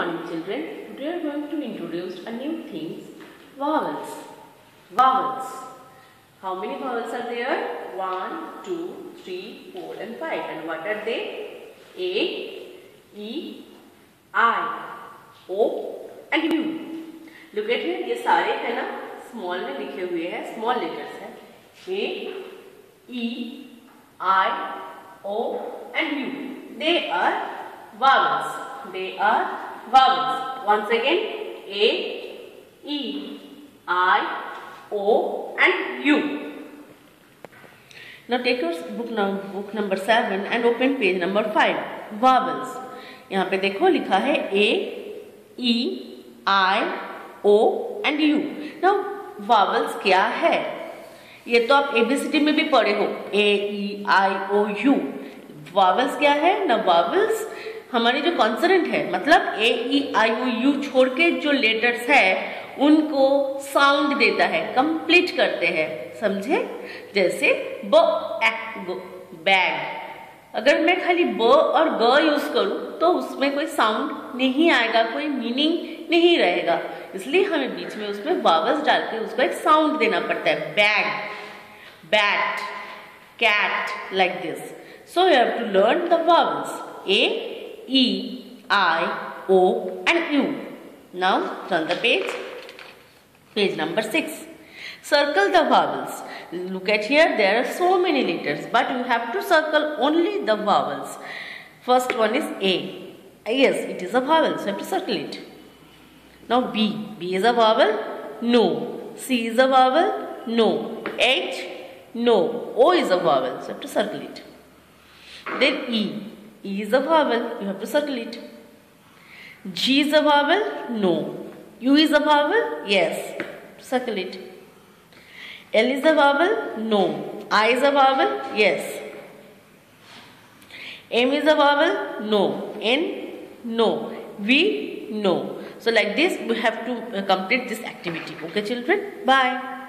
morning children. Today we are going to introduce a new thing, vowels. Vowels. How many vowels are there? 1, 2, 3, 4 and 5. And what are they? A, E, I, O and U. Look at here, ये सारे है ना small में लिखे हुए हैं, small letters हैं. A, E, I, O and U. They are vowels. They are vowels. Once again, A, E, I, O and U. Now take your book number 7 and open page number 5. Vowels. यहाँ पे देखो लिखा है A, E, I, O and U. Now vowels क्या है? ये तो आप ABCD में भी पढ़े हो. A, E, I, O, U. Vowels क्या है? ना vowels हमारी जो कॉन्सोनेंट है, मतलब A, E, I, O, U छोड़ के जो लेटर्स है उनको साउंड देता है, कंप्लीट करते हैं. समझे? जैसे ब, बैग. अगर मैं खाली ब और ग यूज करूं तो उसमें कोई साउंड नहीं आएगा, कोई मीनिंग नहीं रहेगा. इसलिए हमें बीच में उसमें वावल्स डाल के उसको एक साउंड देना पड़ता है. Bag, bat, cat, like this. So you have to learn the vowels A, E, I, O and U. Now turn the page. Page number 6. Circle the vowels. Look at here, there are so many letters, but you have to circle only the vowels. First one is A. Yes, it is a vowel, so you have to circle it. Now B. B is a vowel? No. C is a vowel? No. H? No. O is a vowel, so you have to circle it. Then E. E is a vowel, you have to circle it. G is a vowel? No. U is a vowel? Yes. Circle it. L is a vowel? No. I is a vowel? Yes. M is a vowel? No. N? No. V? No. So like this we have to complete this activity. Okay children? Bye.